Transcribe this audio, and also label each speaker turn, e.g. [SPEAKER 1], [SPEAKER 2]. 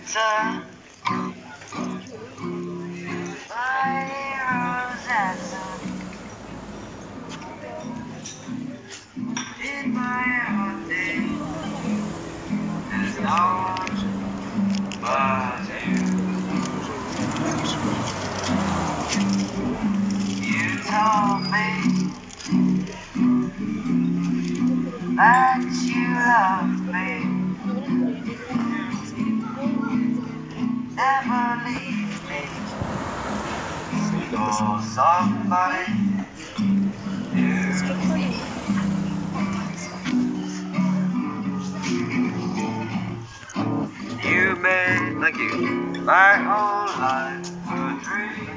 [SPEAKER 1] Rosetta, my Rosetta, in my heart there's no one but you. You told me that you loved me, never leave me for somebody new. You made, thank you, my whole life a dream.